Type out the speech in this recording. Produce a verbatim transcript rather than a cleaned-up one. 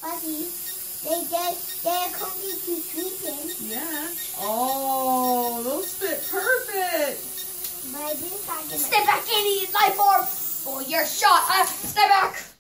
Buddy, they they they're coming to sleeping. Yeah. Oh, those fit perfect. But I didn't start them. Step back, idiot life form. Oh, you're shot. Uh, step back.